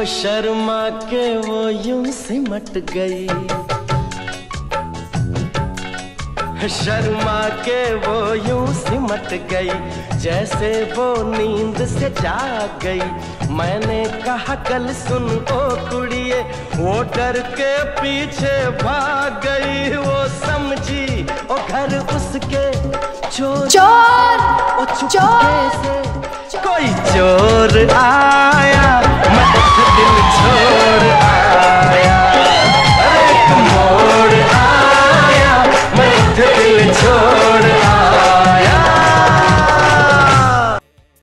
शर्मा के वो यूं सिमट गई, शर्मा के वो यूं सिमट गई, जैसे वो नींद से जाग गई। मैंने कहा कल सुन ओ कुड़िए, वो डर के पीछे भाग गई। वो समझी ओ घर उसके चोर, ओ चुपके से कोई चोर आया।